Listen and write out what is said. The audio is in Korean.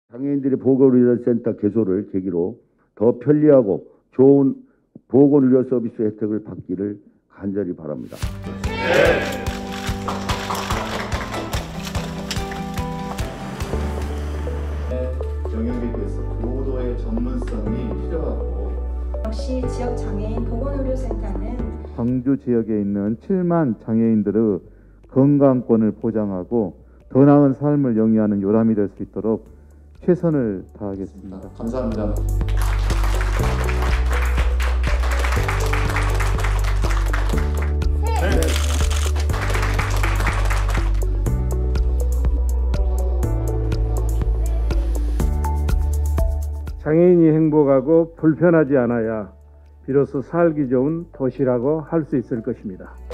장애인들의 보건의료센터 개소를 계기로 더 편리하고 좋은 보건의료 서비스 혜택을 받기를 간절히 바랍니다. 영역에 대해서 고도의 전문성이 필요하고 역시 지역장애인 보건의료센터는 광주 지역에 있는 7만 장애인들의 건강권을 보장하고 더 나은 삶을 영위하는 요람이 될 수 있도록 최선을 다하겠습니다. 감사합니다. 장애인이 행복하고 불편하지 않아야 비로소 살기 좋은 도시라고 할 수 있을 것입니다.